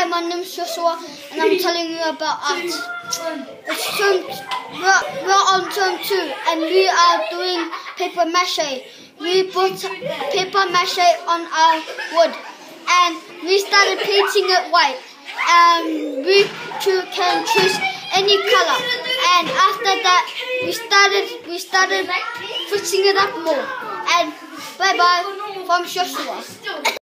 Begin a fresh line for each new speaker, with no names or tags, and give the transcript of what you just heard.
Hi, my name is Joshua, and I'm telling you about art. We're on term 2, and we are doing paper mache. We put paper mache on our wood, and we started painting it white. And we can choose any color. And after that, we started fixing it up more. And bye bye from Joshua.